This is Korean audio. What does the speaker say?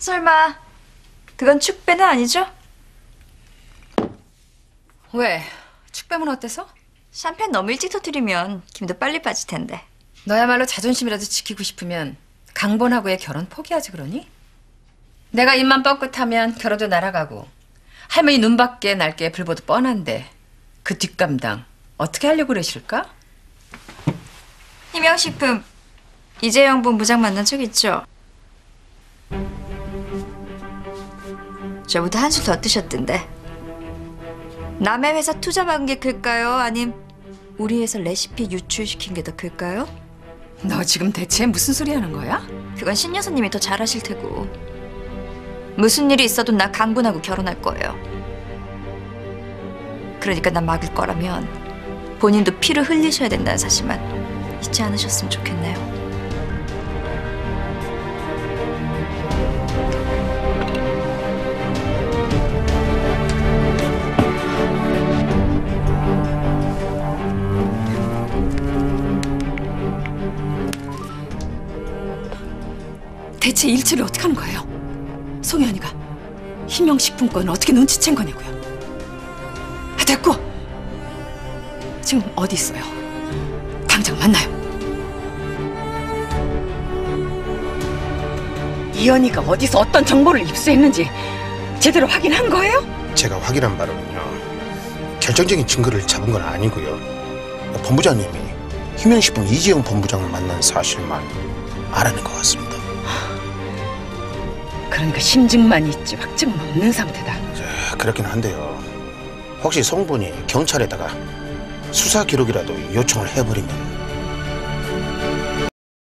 설마 그건 축배는 아니죠? 왜? 축배면 어때서? 샴페인 너무 일찍 터뜨리면 김도 빨리 빠질 텐데. 너야말로 자존심이라도 지키고 싶으면 강본하고의 결혼 포기하지 그러니? 내가 입만 뻥끗하면 결혼도 날아가고 할머니 눈밖에 날게 불보도 뻔한데 그 뒷감당 어떻게 하려고 그러실까? 희명식품 이재영 본부장 만난 적 있죠? 저보다 한술 더 뜨셨던데. 남의 회사 투자 받은 게 클까요? 아님 우리 회사 레시피 유출시킨 게 더 클까요? 너 지금 대체 무슨 소리 하는 거야? 그건 신 여사님이 더 잘하실 테고. 무슨 일이 있어도 나 강분하고 결혼할 거예요. 그러니까 난 막을 거라면 본인도 피를 흘리셔야 된다는 사실만 잊지 않으셨으면 좋겠네요. 대체 일처리 어떻게 하는 거예요? 송현이가 희명식품권을 어떻게 눈치챈 거냐고요? 아, 됐고! 지금 어디 있어요? 당장 만나요. 이현이가 어디서 어떤 정보를 입수했는지 제대로 확인한 거예요? 제가 확인한 바로는요, 결정적인 증거를 잡은 건 아니고요. 본부장님이 희명식품 이재용 본부장을 만난 사실만 알아낸 것 같습니다. 그러니까 심증만 있지 확증은 없는 상태다. 그렇긴 한데요. 혹시 성분이 경찰에다가 수사 기록이라도 요청을 해버리면